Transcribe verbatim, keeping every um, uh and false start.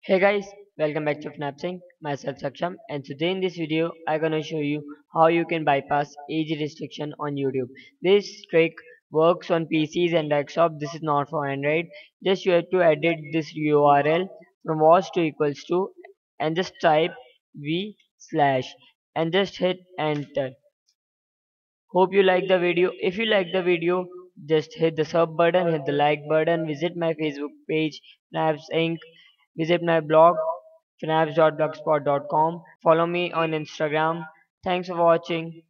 Hey guys, welcome back to FnapSync. Myself Saksham, and today in this video I'm gonna show you how you can bypass age restriction on YouTube. This trick works on P Cs and desktop. This is not for Android. Just you have to edit this U R L from was to equals to and just type v slash and just hit enter. Hope you like the video. If you like the video, just hit the sub button, hit the like button, visit my Facebook page, Snaps Inc. Visit my blog, snaps dot blogspot dot com. Follow me on Instagram. Thanks for watching.